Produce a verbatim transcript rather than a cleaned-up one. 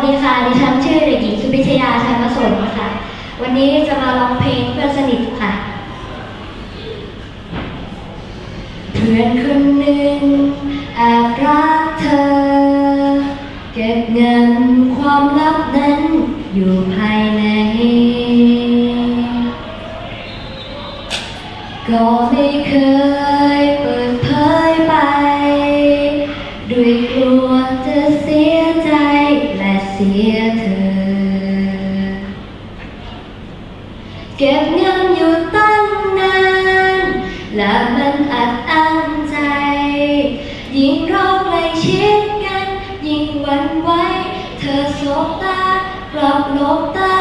ดีค่ะดิฉันชื่อเด็กหญิงสุพิชยาชัยประสนค่ะวันนี้จะมาร้องเพลงเพื่อนสนิทค่ะเพื่อนคนหนึ่งแอบรักเธอเก็บเงินความลับนั้นอยู่ภายในก็ไม่เคยเปิดเผยไปด้วยกลัวจะเสียใจและเสียเธอเก็บเงินอยู่ตั้งนานและมันอัดอั้นใจยิ่งเราใกล้ชิดกันยิ่งหวั่นไหวเธอสบตากลับหลบตา